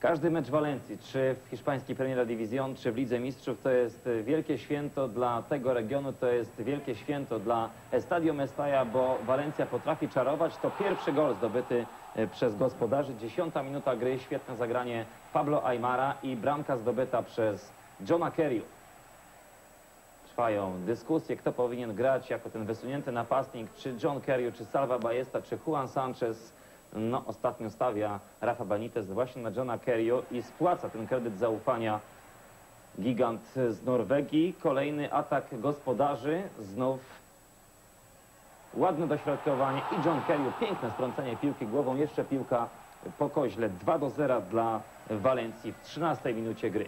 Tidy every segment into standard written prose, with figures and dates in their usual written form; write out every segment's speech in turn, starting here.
Każdy mecz Walencji, czy w hiszpańskiej Primera División, czy w Lidze Mistrzów, to jest wielkie święto dla tego regionu, to jest wielkie święto dla Estadio Mestalla, bo Walencja potrafi czarować. To pierwszy gol zdobyty przez gospodarzy. 10. minuta gry, świetne zagranie Pablo Aymara i bramka zdobyta przez Johna Kerry'u. Trwają dyskusje, kto powinien grać jako ten wysunięty napastnik, czy John Kerry, czy Salva Ballesta, czy Juan Sanchez. No, ostatnio stawia Rafa Benitez właśnie na Johna Kerry'u i spłaca ten kredyt zaufania gigant z Norwegii. Kolejny atak gospodarzy, znów ładne dośrodkowanie i John Kerry, piękne strącenie piłki głową, jeszcze piłka po koźle. 2-0 dla Walencji w 13 minucie gry.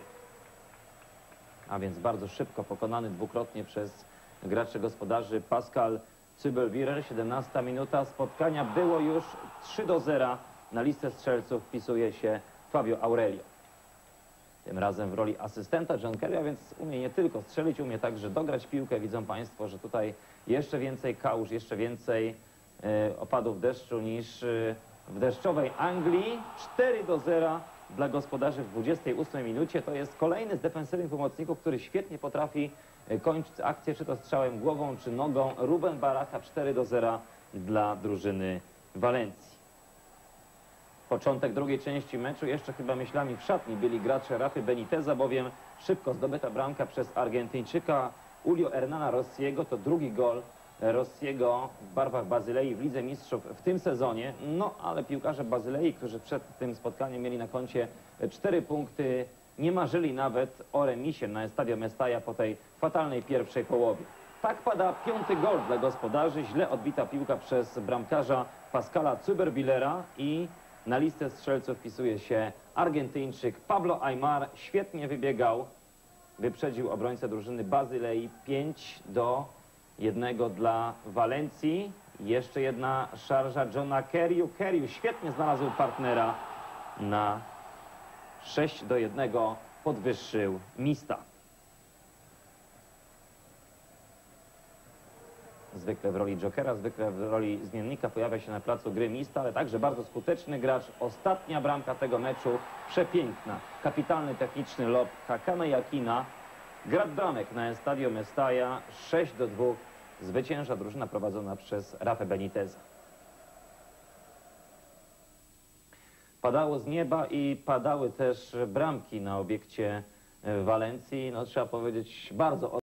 A więc bardzo szybko pokonany dwukrotnie przez graczy gospodarzy Pascal Zubelwirel. 17 minuta spotkania, było już 3-0. Na listę strzelców wpisuje się Fabio Aurelio. Tym razem w roli asystenta John Kerry, a więc umie nie tylko strzelić, umie także dograć piłkę. Widzą Państwo, że tutaj jeszcze więcej kałuż, jeszcze więcej opadów deszczu niż w deszczowej Anglii. 4-0 dla gospodarzy w 28 minucie. To jest kolejny z defensywnych pomocników, który świetnie potrafi kończyć akcję, czy to strzałem głową, czy nogą. Ruben Baraja, 4-0 dla drużyny Walencji. Początek drugiej części meczu, jeszcze chyba myślami w szatni byli gracze Rafy Beniteza, bowiem szybko zdobyta bramka przez Argentyńczyka Julio Hernana Rossiego. To drugi gol Rossiego w barwach Bazylei w Lidze Mistrzów w tym sezonie. No, ale piłkarze Bazylei, którzy przed tym spotkaniem mieli na koncie 4 punkty, nie marzyli nawet o remisie na Estadio Mestalla po tej fatalnej pierwszej połowie. Tak pada 5. gol dla gospodarzy. Źle odbita piłka przez bramkarza Pascala Zubelwirela i na listę strzelców wpisuje się Argentyńczyk Pablo Aymar. Świetnie wybiegał, wyprzedził obrońcę drużyny Bazylei. 5-1 dla Walencji. Jeszcze jedna szarża Johna Kerry'u. Kerry świetnie znalazł partnera. Na 6-1 podwyższył Mista. Zwykle w roli jokera, zwykle w roli zmiennika pojawia się na placu gry Mista, ale także bardzo skuteczny gracz. Ostatnia bramka tego meczu, przepiękna. Kapitalny techniczny lob Hakana Yakina. Grad bramek na Estadio Mestalla. 6-2. Zwycięża drużyna prowadzona przez Rafę Beniteza. Padało z nieba i padały też bramki na obiekcie Walencji. No, trzeba powiedzieć bardzo